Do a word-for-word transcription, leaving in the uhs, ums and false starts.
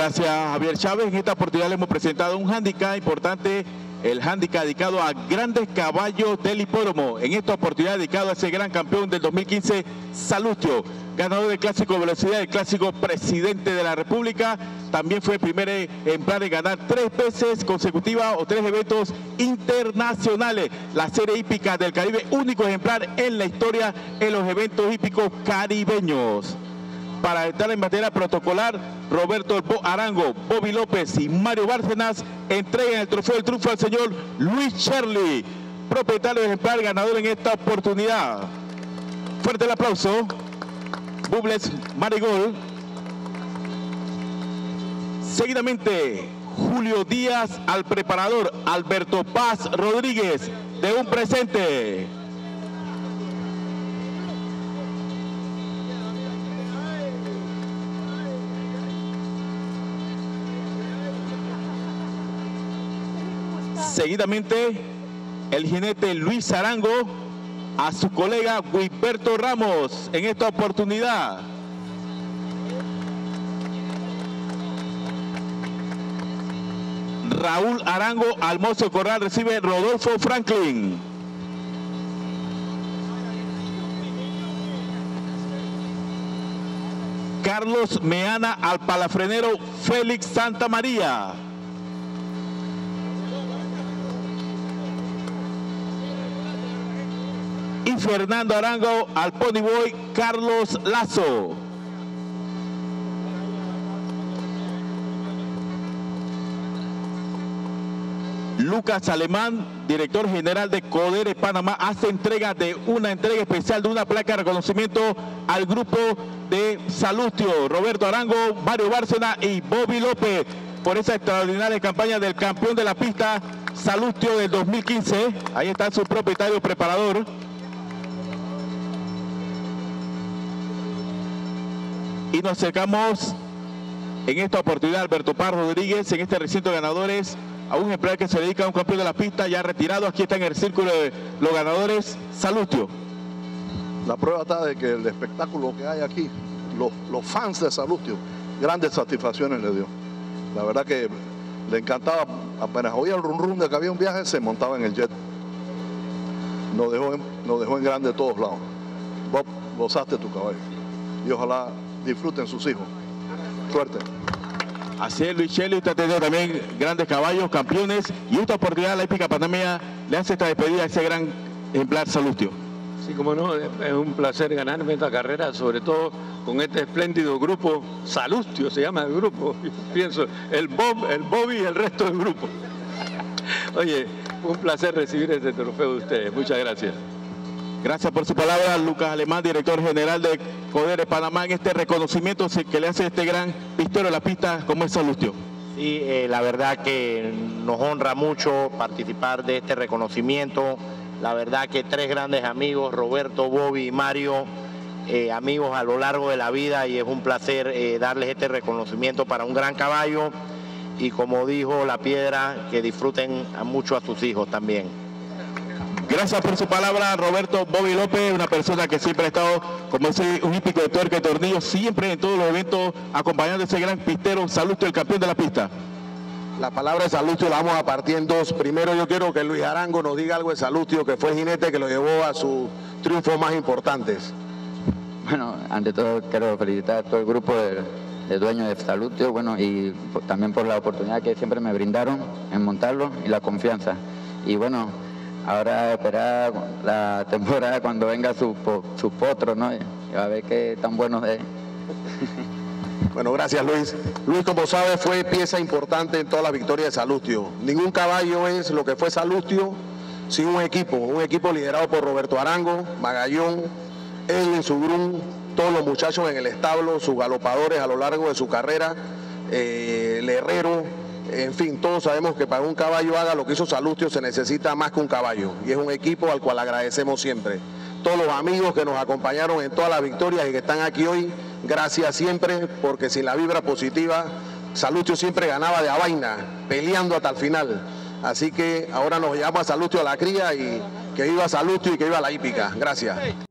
gracias, Javier Chávez. En esta oportunidad le hemos presentado un hándicap importante, el hándicap dedicado a grandes caballos del hipódromo. En esta oportunidad dedicado a ese gran campeón del dos mil quince, Salustio, ganador del Clásico de Velocidad, del Clásico Presidente de la República. También fue el primer ejemplar en ganar tres veces consecutivas o tres eventos internacionales. La Serie Hípica del Caribe, único ejemplar en la historia en los eventos hípicos caribeños. Para estar en materia protocolar, Roberto Arango, Bobby López y Mario Bárcenas entregan el trofeo del triunfo al señor Luis Shirley, propietario del ejemplar ganador en esta oportunidad. Fuerte el aplauso. Bubles Marigol. Seguidamente, Julio Díaz al preparador Alberto Paz Rodríguez de un presente. Seguidamente, el jinete Luis Arango a su colega Guiberto Ramos en esta oportunidad. Raúl Arango al mozo corral recibe Rodolfo Franklin. Carlos Meana al palafrenero Félix Santamaría. Y Fernando Arango al ponyboy Carlos Lazo. Lucas Alemán, director general de Codere Panamá, hace entrega de una entrega especial de una placa de reconocimiento al grupo de Salustio, Roberto Arango, Mario Bárcena y Bobby López, por esa extraordinaria campaña del campeón de la pista Salustio del dos mil quince. Ahí está su propietario preparador. Y nos acercamos en esta oportunidad Alberto Paz Rodríguez en este recinto de ganadores a un ejemplar que se dedica a un campeón de la pista ya retirado. Aquí está en el círculo de los ganadores, Salustio. La prueba está de que el espectáculo que hay aquí, los, los fans de Salustio, grandes satisfacciones le dio. La verdad que le encantaba, apenas oía el rum rum de que había un viaje, se montaba en el jet. Nos dejó en, nos dejó en grande de todos lados. Bob, gozaste tu caballo. Y ojalá disfruten sus hijos. Suerte. Así es, Luis Shirley, usted ha tenido también grandes caballos, campeones, y esta oportunidad la hípica panameña le hace esta despedida a ese gran ejemplar Salustio. Sí, como no, es un placer ganarme esta carrera, sobre todo con este espléndido grupo, Salustio se llama el grupo, yo pienso, el Bob, el Bobby y el resto del grupo. Oye, un placer recibir este trofeo de ustedes, muchas gracias. Gracias por su palabra, Lucas Alemán, director general de Codere Panamá, en este reconocimiento que le hace este gran pistero de la pista como es Salustio. Sí, eh, la verdad que nos honra mucho participar de este reconocimiento. La verdad que tres grandes amigos, Roberto, Bobby y Mario, eh, amigos a lo largo de la vida, y es un placer eh, darles este reconocimiento para un gran caballo. Y como dijo La Piedra, que disfruten a mucho a sus hijos también. Gracias por su palabra, Roberto Bobby López, una persona que siempre ha estado, como ese un hípico de tuerca y tornillo, siempre en todos los eventos, acompañando a ese gran pistero, Salustio, el campeón de la pista. La palabra de Salustio la vamos a partir en dos. Primero yo quiero que Luis Arango nos diga algo de Salustio, que fue el jinete que lo llevó a sus triunfos más importantes. Bueno, ante todo quiero felicitar a todo el grupo de, de dueños de Salustio, bueno, y por, también por la oportunidad que siempre me brindaron en montarlo y la confianza. Y bueno, ahora esperar la temporada cuando venga su, su potro, ¿no? Y a ver qué tan buenos es. Bueno, gracias Luis. Luis, como sabes, fue pieza importante en toda la victoria de Salustio. Ningún caballo es lo que fue Salustio sin un equipo, un equipo liderado por Roberto Arango, Magallón, Edwin Sugrún, todos los muchachos en el establo, sus galopadores a lo largo de su carrera, eh, el herrero, en fin, todos sabemos que para un caballo haga lo que hizo Salustio se necesita más que un caballo, y es un equipo al cual agradecemos siempre. Todos los amigos que nos acompañaron en todas las victorias y que están aquí hoy, gracias siempre, porque sin la vibra positiva, Salustio siempre ganaba de a vaina, peleando hasta el final. Así que ahora nos llama Salustio a la cría, y que viva Salustio y que viva la hípica. Gracias.